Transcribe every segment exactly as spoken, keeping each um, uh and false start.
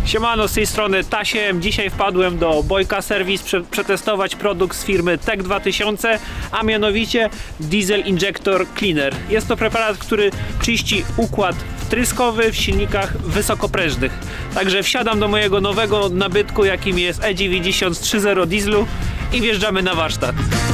Siemano, z tej strony Tasiem. Dzisiaj wpadłem do Bojka Service prze przetestować produkt z firmy T E C dwa tysiące, a mianowicie Diesel Injector Cleaner. Jest to preparat, który czyści układ wtryskowy w silnikach wysokoprężnych. Także wsiadam do mojego nowego nabytku, jakim jest E dziewięćdziesiąt trzy zero dieslu i wjeżdżamy na warsztat.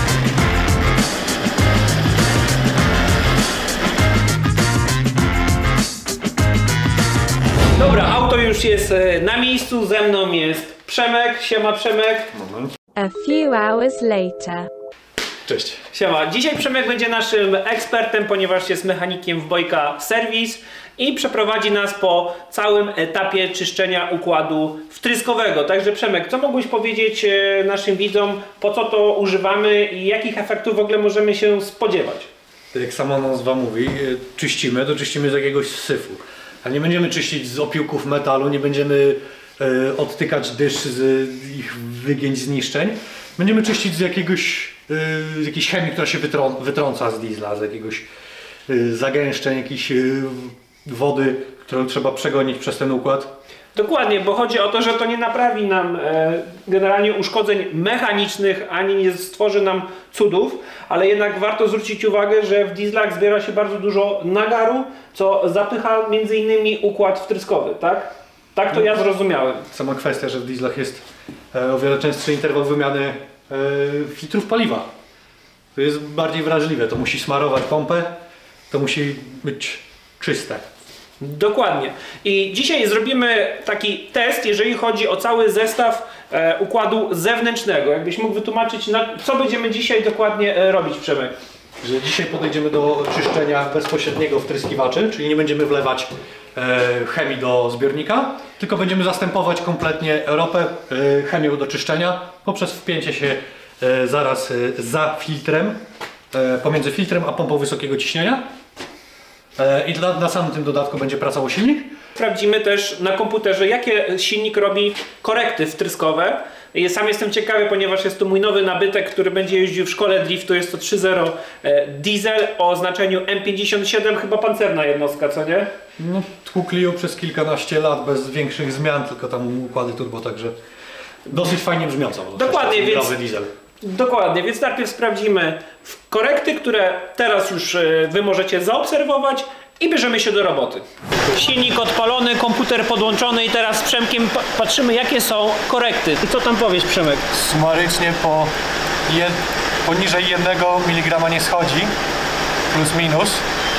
Dobra, auto już jest na miejscu, ze mną jest Przemek. Siema Przemek. Moment. A few hours later. Cześć. Siema. Dzisiaj Przemek będzie naszym ekspertem, ponieważ jest mechanikiem w Bojka Service i przeprowadzi nas po całym etapie czyszczenia układu wtryskowego. Także Przemek, co mógłbyś powiedzieć naszym widzom, po co to używamy i jakich efektów w ogóle możemy się spodziewać? Jak sama nazwa mówi, czyścimy, to czyścimy z jakiegoś syfu. A nie będziemy czyścić z opiłków metalu, nie będziemy e, odtykać dysz z ich wygięć, zniszczeń. Będziemy czyścić z jakiegoś, e, z jakiejś chemii, która się wytrą wytrąca z diesla, z jakiegoś e, zagęszczeń, jakiejś e, wody, którą trzeba przegonić przez ten układ. Dokładnie, bo chodzi o to, że to nie naprawi nam e, generalnie uszkodzeń mechanicznych, ani nie stworzy nam cudów, ale jednak warto zwrócić uwagę, że w dieslach zbiera się bardzo dużo nagaru, co zapycha między innymi układ wtryskowy, tak? Tak to ja zrozumiałem. Sama kwestia, że w dieslach jest e, o wiele częstszy interwał wymiany e, filtrów paliwa. To jest bardziej wrażliwe, to musi smarować pompę, to musi być czyste. Dokładnie. I dzisiaj zrobimy taki test, jeżeli chodzi o cały zestaw e, układu zewnętrznego. Jakbyś mógł wytłumaczyć, na, co będziemy dzisiaj dokładnie e, robić, Przemek? Że dzisiaj podejdziemy do czyszczenia bezpośredniego wtryskiwaczy, czyli nie będziemy wlewać e, chemii do zbiornika, tylko będziemy zastępować kompletnie ropę e, chemią do czyszczenia poprzez wpięcie się e, zaraz e, za filtrem, e, pomiędzy filtrem a pompą wysokiego ciśnienia. I na, na samym tym dodatku będzie pracował silnik. Sprawdzimy też na komputerze, jakie silnik robi korekty wtryskowe. I sam jestem ciekawy, ponieważ jest to mój nowy nabytek, który będzie jeździł w szkole driftu. Jest to trzy zero diesel o oznaczeniu M pięćdziesiąt siedem, chyba pancerna jednostka, co nie? No, tłukli ją przez kilkanaście lat bez większych zmian, tylko tam układy turbo, także dosyć fajnie brzmiąco. Dokładnie, więc... diesel. Dokładnie, więc najpierw sprawdzimy korekty, które teraz już Wy możecie zaobserwować i bierzemy się do roboty. Silnik odpalony, komputer podłączony i teraz z Przemkiem patrzymy, jakie są korekty. I co tam powiesz, Przemek? Sumarycznie po jed... poniżej jednego miligrama nie schodzi, plus minus.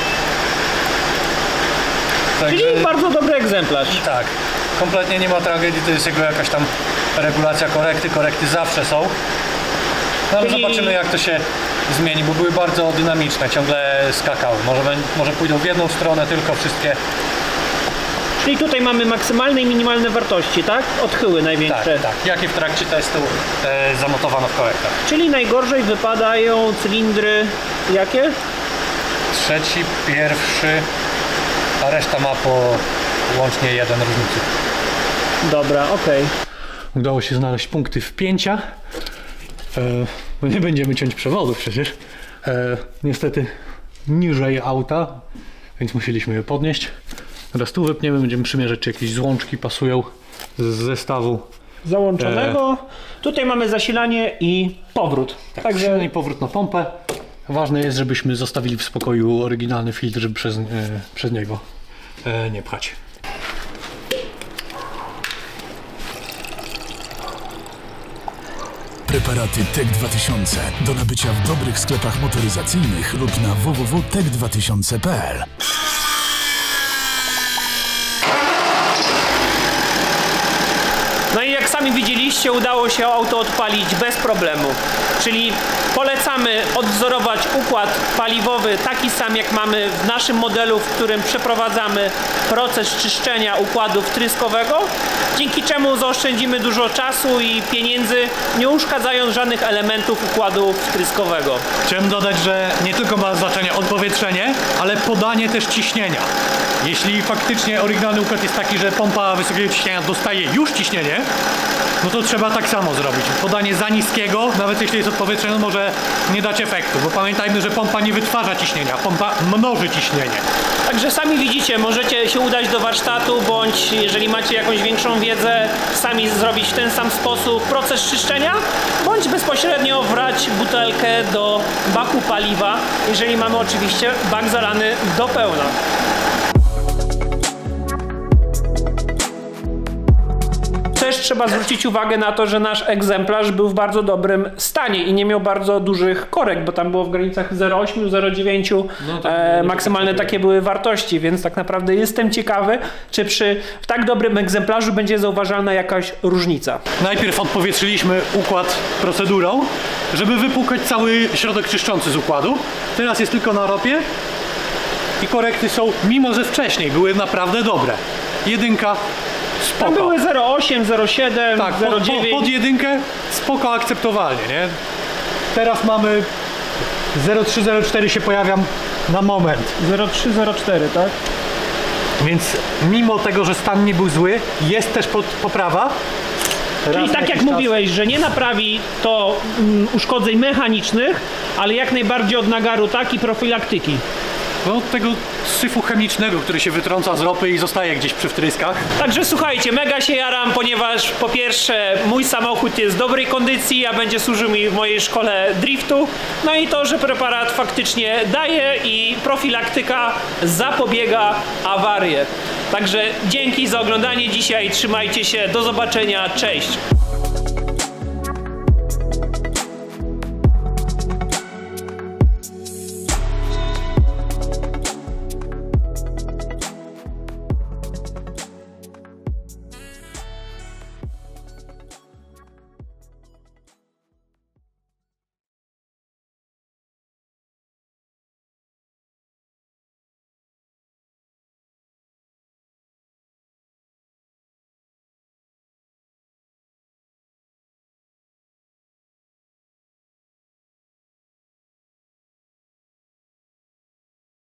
Także... Czyli bardzo dobry egzemplarz. Tak, kompletnie nie ma tragedii, to jest jego jakaś tam regulacja korekty, korekty zawsze są. No ale Czyli... zobaczymy, jak to się zmieni, bo były bardzo dynamiczne, ciągle skakały. Może, może pójdą w jedną stronę tylko wszystkie. Czyli tutaj mamy maksymalne i minimalne wartości, tak? Odchyły największe. Tak, tak. Jakie w trakcie testu e, zanotowano w korektach. Czyli najgorzej wypadają cylindry jakie? Trzeci, pierwszy, a reszta ma po łącznie jeden różnicy. Dobra, okej. Okay. Udało się znaleźć punkty wpięcia. E, bo nie będziemy ciąć przewodów przecież. E, niestety niżej auta, więc musieliśmy je podnieść. Teraz tu wypniemy, będziemy przymierzać, czy jakieś złączki pasują z zestawu załączonego. E, Tutaj mamy zasilanie i powrót. Tak, Także i powrót na pompę. Ważne jest, żebyśmy zostawili w spokoju oryginalny filtr, żeby przez, e, przez niego e, nie pchać. Preparaty T E C dwa tysiące do nabycia w dobrych sklepach motoryzacyjnych lub na w w w kropka tek dwa tysiące kropka p l. No i jak sami widzieliście, udało się auto odpalić bez problemu. Czyli polecamy odwzorować układ paliwowy taki sam, jak mamy w naszym modelu, w którym przeprowadzamy proces czyszczenia układu wtryskowego, dzięki czemu zaoszczędzimy dużo czasu i pieniędzy, nie uszkadzając żadnych elementów układu wtryskowego. Chciałem dodać, że nie tylko ma znaczenie odpowietrzenie, ale podanie też ciśnienia. Jeśli faktycznie oryginalny układ jest taki, że pompa wysokiego ciśnienia dostaje już ciśnienie, no to trzeba tak samo zrobić. Podanie za niskiego, nawet jeśli jest odpowietrzone, może nie dać efektu, bo pamiętajmy, że pompa nie wytwarza ciśnienia, pompa mnoży ciśnienie. Także sami widzicie, możecie się udać do warsztatu, bądź jeżeli macie jakąś większą wiedzę, sami zrobić w ten sam sposób proces czyszczenia, bądź bezpośrednio wrać butelkę do baku paliwa, jeżeli mamy oczywiście bak zalany do pełna. Też trzeba zwrócić uwagę na to, że nasz egzemplarz był w bardzo dobrym stanie i nie miał bardzo dużych korekt, bo tam było w granicach zero przecinek osiem, zero przecinek dziewięć No to e, nie maksymalne takie takie były wartości, więc tak naprawdę jestem ciekawy, czy przy tak dobrym egzemplarzu będzie zauważalna jakaś różnica. Najpierw odpowietrzyliśmy układ procedurą, żeby wypłukać cały środek czyszczący z układu. Teraz jest tylko na ropie i korekty są, mimo że wcześniej były naprawdę dobre. Jedynka spoko. Tam były zero przecinek osiem, zero przecinek siedem, Tak, zero pod, przecinek pod, dziewięć. pod jedynkę spoko, akceptowalnie, nie? Teraz mamy zero przecinek trzy, zero przecinek cztery się pojawiam na moment. zero przecinek trzy, zero przecinek cztery, tak? Więc mimo tego, że stan nie był zły, jest też pod, poprawa. Raz Czyli na tak jak jakiś czas. mówiłeś, że nie naprawi to mm, uszkodzeń mechanicznych, ale jak najbardziej od nagaru tak i profilaktyki. No, od tego syfu chemicznego, który się wytrąca z ropy i zostaje gdzieś przy wtryskach. Także słuchajcie, mega się jaram, ponieważ po pierwsze mój samochód jest w dobrej kondycji, a będzie służył mi w mojej szkole driftu. No i to, że preparat faktycznie daje i profilaktyka zapobiega awarie. Także dzięki za oglądanie dzisiaj, trzymajcie się, do zobaczenia, cześć!